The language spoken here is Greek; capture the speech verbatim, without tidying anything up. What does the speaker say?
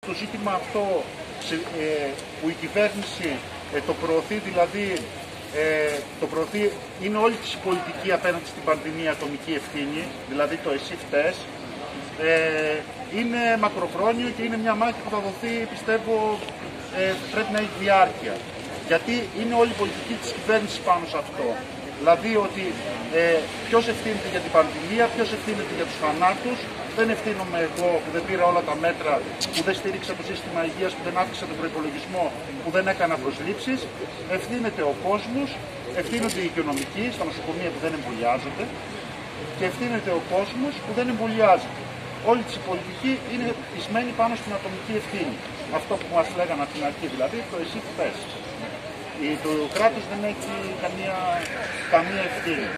το ζήτημα αυτό ε, που η κυβέρνηση ε, το προωθεί, δηλαδή ε, το προωθεί, είναι όλη της η πολιτική απέναντι στην πανδημία ατομική ευθύνη, δηλαδή το εσύ φταίς, ε, είναι μακροχρόνιο και είναι μια μάχη που θα δοθεί, πιστεύω, ε, πρέπει να έχει διάρκεια. Γιατί είναι όλη η πολιτική της κυβέρνησης πάνω σε αυτό. Δηλαδή ότι ε, ποιος ευθύνεται για την πανδημία, ποιος ευθύνεται για τους θανάτους. Δεν ευθύνομαι εγώ που δεν πήρα όλα τα μέτρα, που δεν στήριξα το σύστημα υγείας, που δεν άφησα τον προϋπολογισμό, που δεν έκανα προσλήψεις. Ευθύνεται ο κόσμος, ευθύνονται οι οικονομικοί στα νοσοκομεία που δεν εμβολιάζονται και ευθύνεται ο κόσμος που δεν εμβολιάζεται. Όλη η πολιτική είναι πισμένη πάνω στην ατομική ευθύνη. Αυτό που μας λέγανε από την αρχή, δηλαδή το εσύ φταίς. Το κράτος δεν έχει καμία, καμία ευθύνη.